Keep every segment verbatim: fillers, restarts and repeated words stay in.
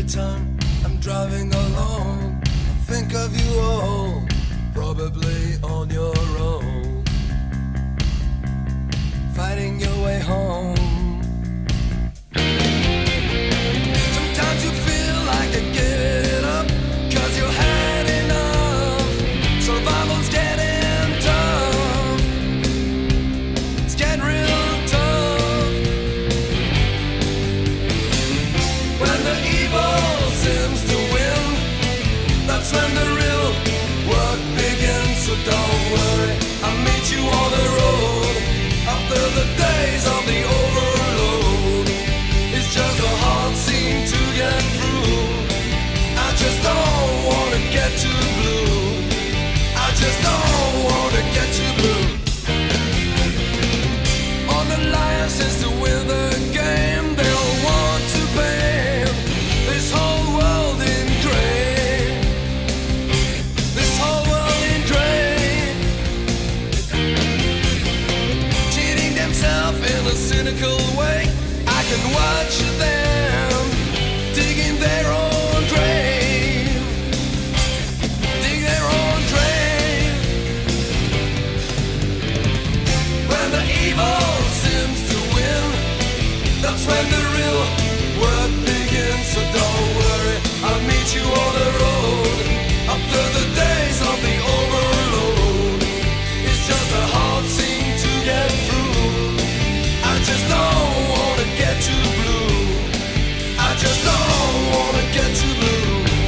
time I'm driving alone, I think of you all, probably on your own, fighting your way home. Sometimes you feel like you give it up, cause you had enough. Survival's getting tough, it's getting real tough. When the evil seems to win, that's when the real work begins. So don't worry, I'll meet you on the road. After the days of the overload, it's just a hard scene to get through. I just don't wanna get too blue, I just don't wanna get too blue. All the license to win the game, they'll want to paint this whole world in gray, this whole world in gray, cheating themselves in a cynical way. I can watch them digging their own grave, dig their own grave. When the evil seems to win, that's when the real work begins. So don't worry, I'll meet you on the road. After the days of the overload, it's just a hard scene to get through. I just don't wanna get too blue, I just don't wanna get too blue.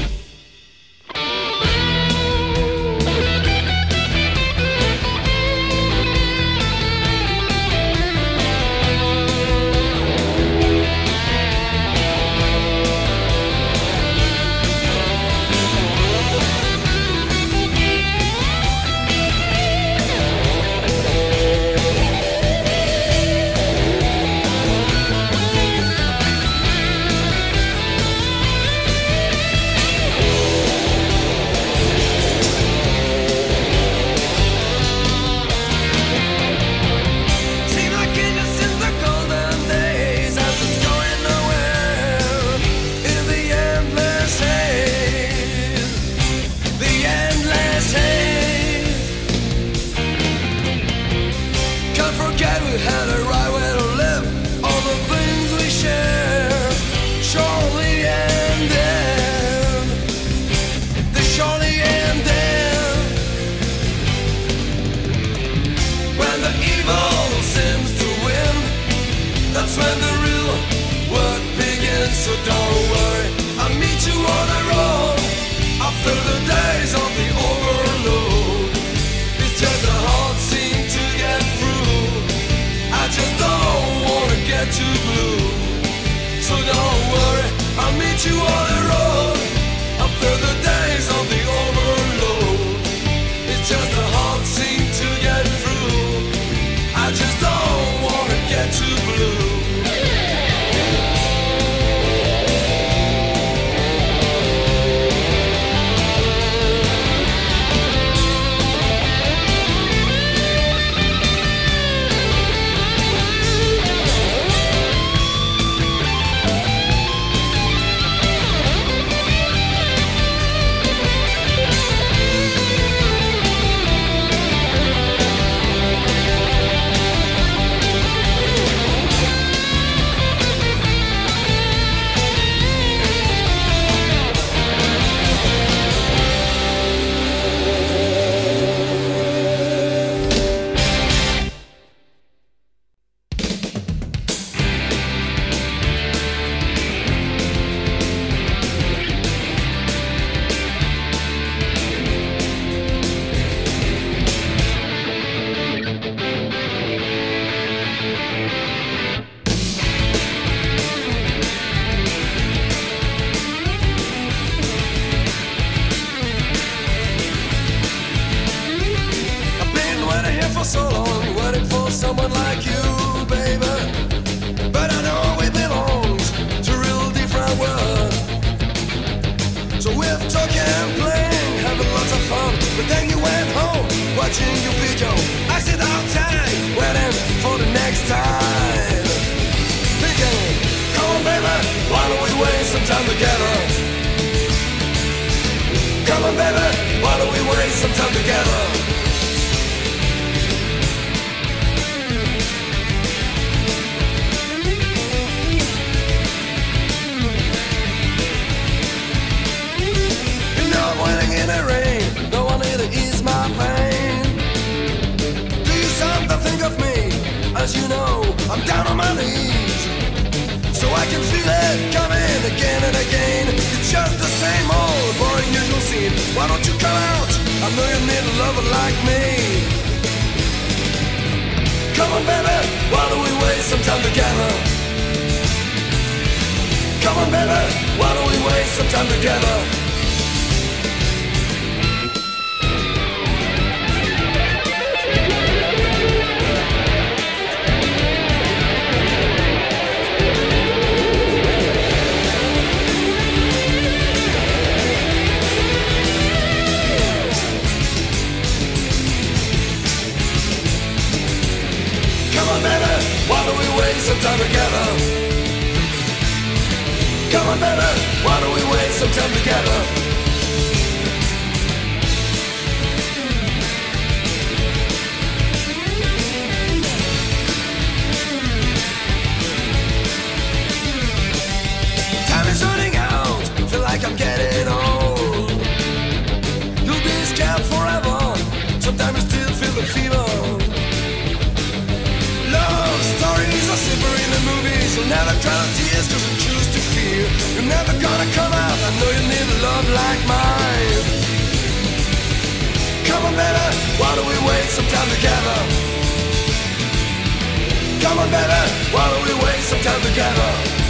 Seems like innocence the golden days, as it's going nowhere in the endless haze, the endless haze. Can't forget we had a right way to live, all the things we share, surely ended, they surely ended. When the evil seems to win, that's when the real work begins. So don't worry, I'll meet you on the road. After the days of the overload, it's just a hard scene to get through. I just don't wanna get too blue, so don't worry, I'll meet you on the road. After the days of the overload, it's just a hard scene to get through. I just don't wanna get too blue. on, baby, why don't we waste some time together? You know I'm waiting in the rain, no one here to ease my pain. Do you something think of me? As you know, I'm down on my knees, so I can feel it coming again and again. It's just the same old boring usual scene. Why don't you come out? I know you need a lover like me. Come on, baby, why don't we waste some time together? Come on, baby, why don't we waste some time together? Come on, baby, why don't we waste some time together? Come on, baby, why don't we waste some time together? Time is running out, feel like I'm getting old. You'll be scared forever, sometimes you still feel the fever. Stories are simple in the movies. You'll never cry no tears cause you choose to fear. You're never gonna come out. I know you need a love like mine. Come on, baby, why don't we waste some time together? Come on, baby, why don't we waste some time together?